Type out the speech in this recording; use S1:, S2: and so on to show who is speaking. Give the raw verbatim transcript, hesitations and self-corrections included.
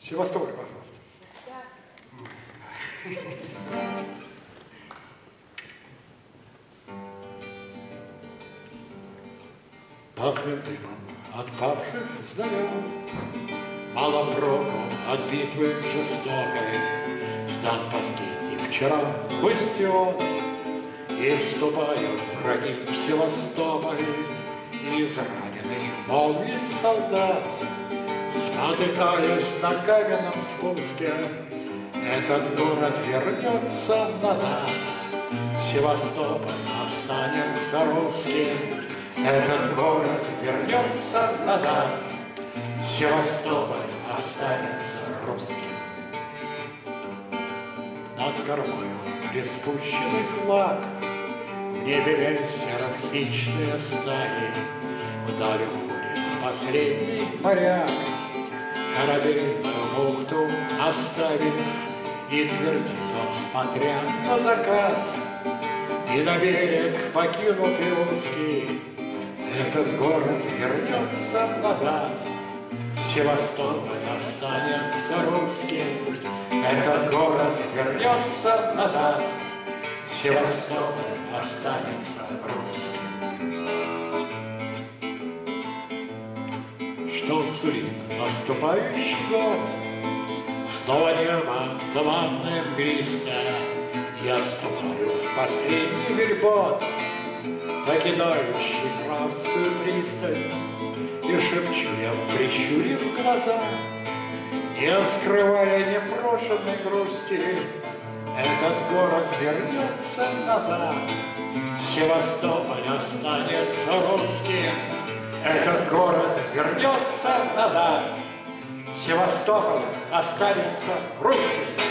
S1: Севастополь, пожалуйста. Пахнет дымом от павших знамен, мало проку от битвы жестокой. Сдан последний вчера бастион, и вступают враги в Севастополь. Израненный молвит солдат, спотыкаясь на каменном спуске, этот город вернется назад. Севастополь останется русским, этот город вернется назад. Севастополь останется русским. Над кормою приспущенный флаг, в небе ветер хищные стаи. Вдаль уходит последний моряк, корабельную бухту оставив, и твердит он, смотря на закат. И на берег покинутый узкий, этот город вернется назад. Севастополь останется русским, этот город вернется назад. Севастополь останется русским. Что сулит наступающий год? Снова небо туманное мглистое. Я ступаю в последний вельбот, покидающий Кравскую пристань, и шепчу я, прищурив глаза, не скрывая непрошенной грусти, этот город вернется назад. Севастополь останется русским, этот город вернется назад. Севастополь останется русским.